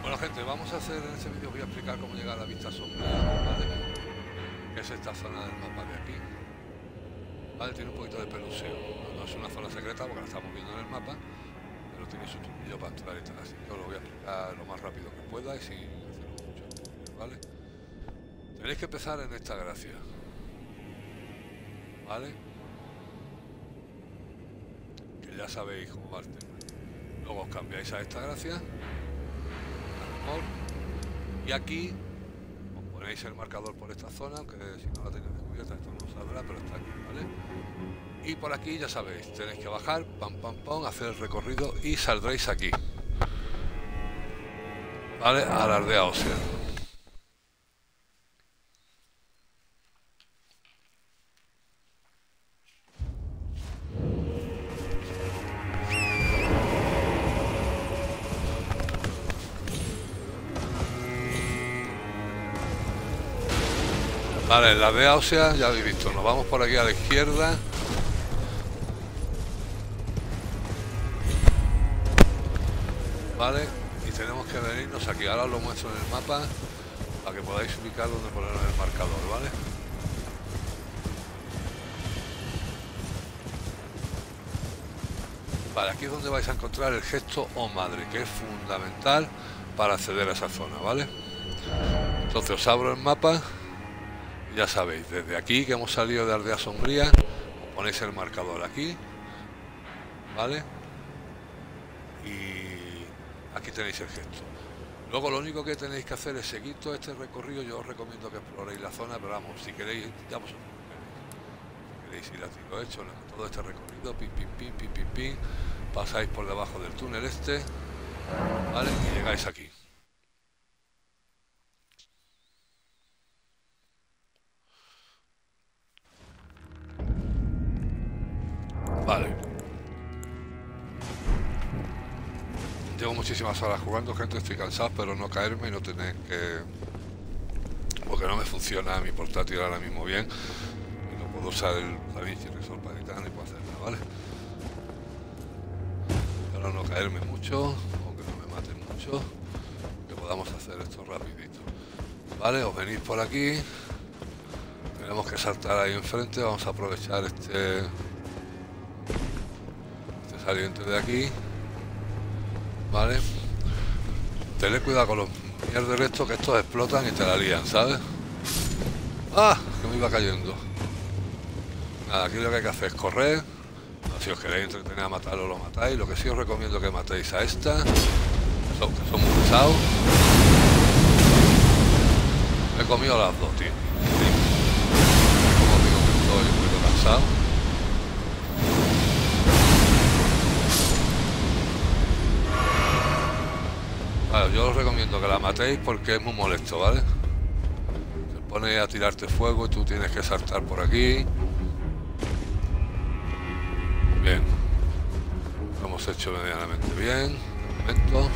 Bueno, gente, vamos a hacer en este vídeo, voy a explicar cómo llegar a la vista sombría, ¿vale? Que es esta zona del mapa de aquí. ¿Vale? Tiene un poquito de peluseo. No es una zona secreta porque la estamos viendo en el mapa, pero tiene su truquillo para entrar y tal. Así que os lo voy a explicar lo más rápido que pueda y sin hacerlo mucho, ¿vale? Tenéis que empezar en esta gracia, ¿vale? Que ya sabéis cómo va el tema. Luego os cambiáis a esta gracia. Y aquí os ponéis el marcador por esta zona, aunque si no la tenéis descubierta esto no saldrá, pero está aquí, ¿vale? Y por aquí ya sabéis, tenéis que bajar, pam pam pam, hacer el recorrido y saldréis aquí, ¿vale? A la aldea ósea. Vale, en la aldea ósea ya habéis visto, nos vamos por aquí a la izquierda. Vale, y tenemos que venirnos aquí, ahora os lo muestro en el mapa para que podáis ubicar donde poner el marcador, ¿vale? Vale, aquí es donde vais a encontrar el gesto O madre, que es fundamental para acceder a esa zona, ¿vale? Entonces os abro el mapa. Ya sabéis, desde aquí que hemos salido de Aldea Sombría, os ponéis el marcador aquí, ¿vale? Y aquí tenéis el gesto. Luego lo único que tenéis que hacer es seguir todo este recorrido. Yo os recomiendo que exploréis la zona, pero vamos, si queréis, ya vosotros queréis ir a tiro hecho, todo este recorrido, pim, pim, pim, pim, pim, pim, pasáis por debajo del túnel este, ¿vale? Y llegáis aquí. Vale. Llevo muchísimas horas jugando, gente, estoy cansado, pero no caerme y no tener que... Porque no me funciona mi portátil ahora mismo bien. Y no puedo usar el DaVinci Resolve para editar ni puedo hacer nada, ¿vale? Pero no caerme mucho, o que no me maten mucho, que podamos hacer esto rapidito. Vale, os venís por aquí. Tenemos que saltar ahí enfrente, vamos a aprovechar este saliente de aquí, vale. Tened cuidado con los mierdas de estos, que estos explotan y te la lían, ¿sabes? ¡Ah! Que me iba cayendo. Nada, aquí lo que hay que hacer es correr. No, si os queréis entretener a matarlo, lo matáis. Lo que sí os recomiendo que matéis a esta, que son muy pesados. Me he comido las dos, tío. Como digo que estoy un poquito cansado. Vale, yo os recomiendo que la matéis porque es muy molesto, ¿vale? Se pone a tirarte fuego y tú tienes que saltar por aquí. Bien. Lo hemos hecho medianamente bien. De momento.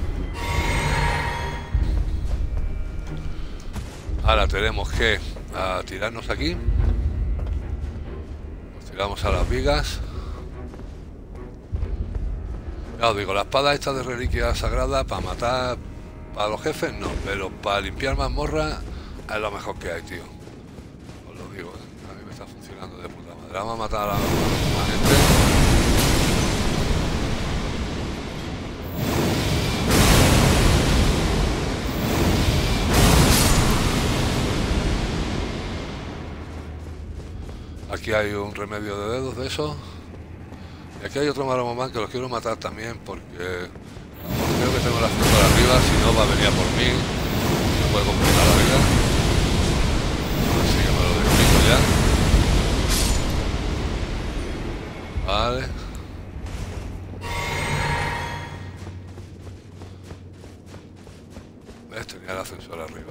Ahora tenemos que tirarnos aquí. Nos tiramos a las vigas. Ya os digo, la espada esta de reliquia sagrada para matar para los jefes no, pero para limpiar mazmorra es lo mejor que hay, tío. Os lo digo, a mí me está funcionando de puta madre. Vamos a matar a la gente. Aquí hay un remedio de dedos de eso. Y aquí hay otro maromamán que los quiero matar también porque creo que tengo la cintura arriba, si no va a venir a por mí, me puede complicar la vida. Así que me lo despido ya. Vale. ¿Ves? Tenía el ascensor arriba.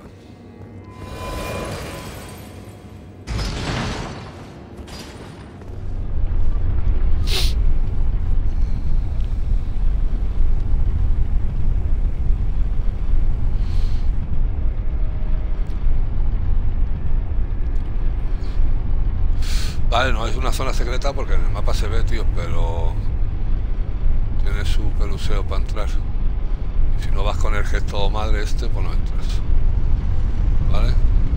Vale, no es una zona secreta porque en el mapa se ve, tío, pero tiene su peluseo para entrar. Y si no vas con el gesto madre este, pues no entras. ¿Vale?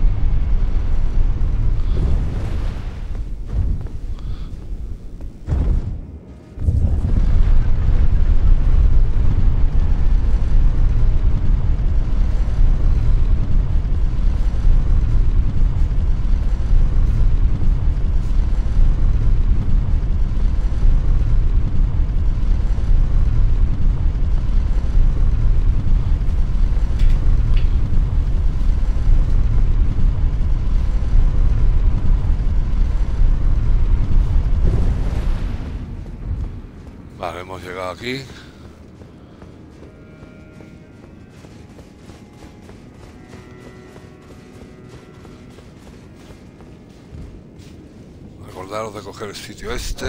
Vale, hemos llegado aquí. Recordaros de coger el sitio este.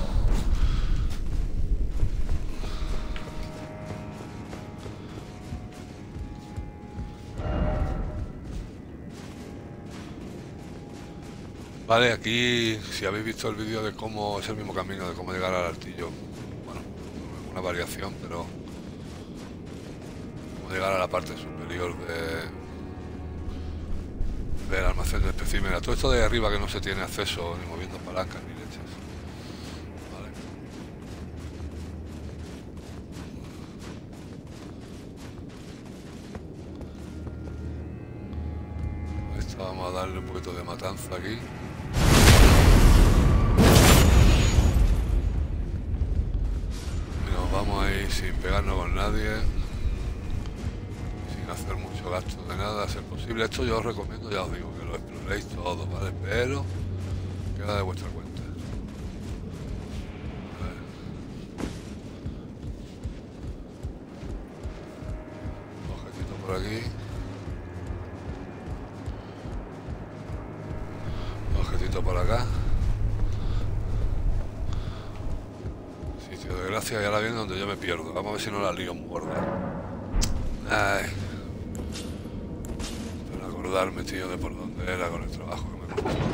Vale, aquí si habéis visto el vídeo de cómo es el mismo camino, de cómo llegar al altillo. Una variación, pero como llegar a la parte superior del almacén de especímenes. Todo esto de arriba que no se tiene acceso ni moviendo palancas ni leches. Vale. Esto vamos a darle un poquito de matanza aquí. Vamos a ir sin pegarnos con nadie, sin hacer mucho gasto de nada, a ser posible. Esto yo os recomiendo, ya os digo, que lo exploréis todo, ¿vale? Pero queda de vuestra cuenta. Objetito por aquí. Objetito por acá. De gracia, y ahora viene donde yo me pierdo. Vamos a ver si no la lío en muerda. Ay. Para acordarme, tío, de por dónde era con el trabajo que me costó.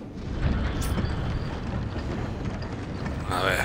A ver.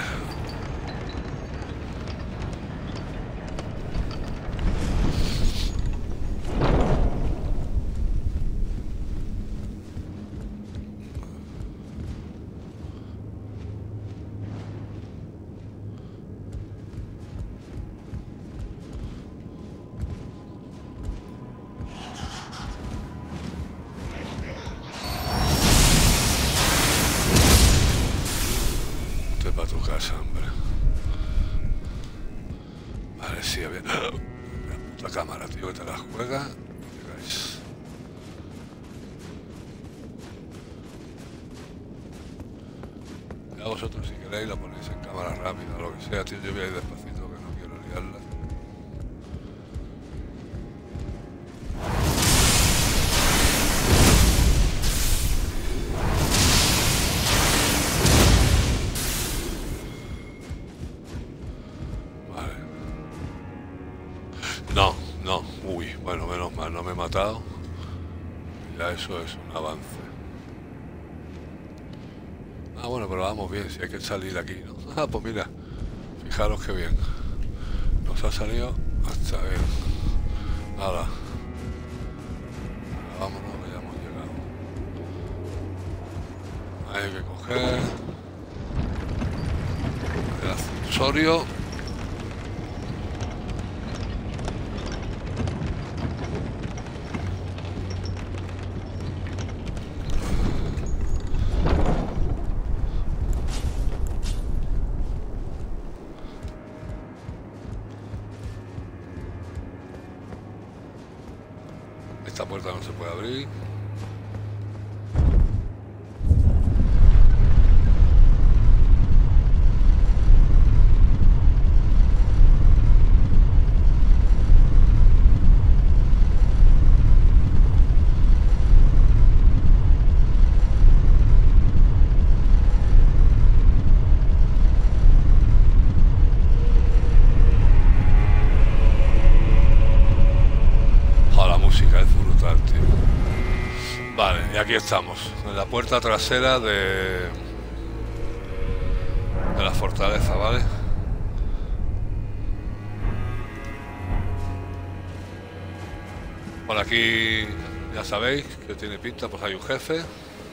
Para tu casa, hombre. Vale, sí, había... La puta cámara, tío, que te la juega y te caes. Ya vosotros, si queréis, la ponéis en cámara rápida o lo que sea, tío. Yo voy a ir despacito, que no quiero liarla. No, uy, bueno, menos mal, no me he matado. Ya eso es un avance. Ah, bueno, pero vamos bien, si hay que salir aquí, ¿no? Ah, pues mira, fijaros que bien. Nos ha salido hasta bien. Nada. Vámonos, que ya hemos llegado. Hay que coger el ascensorio. Esta puerta no se puede abrir. Vale, y aquí estamos, en la puerta trasera de la fortaleza, ¿vale? Por aquí ya sabéis que tiene pinta, pues hay un jefe.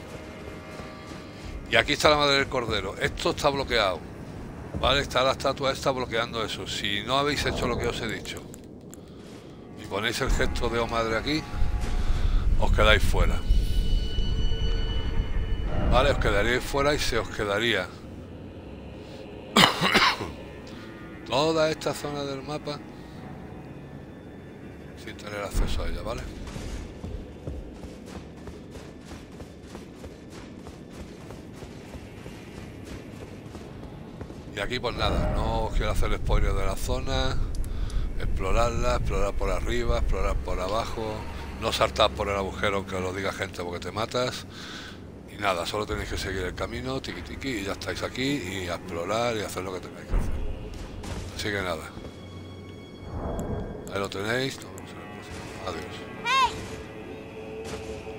Y aquí está la madre del cordero. Esto está bloqueado, ¿vale? Está la estatua esta bloqueando eso. Si no habéis hecho lo que os he dicho y ponéis el gesto de oh madre aquí, os quedáis fuera. Vale, os quedaríais fuera y se os quedaría toda esta zona del mapa sin tener acceso a ella, ¿vale? Y aquí pues nada, no os quiero hacer spoiler de la zona. Explorarla, explorar por arriba, explorar por abajo. No saltar por el agujero aunque os lo diga gente porque te matas. Y nada, solo tenéis que seguir el camino, tiqui tiqui, y ya estáis aquí y a explorar y a hacer lo que tengáis que hacer. Así que nada. Ahí lo tenéis. Nos vemos en el próximo. Adiós.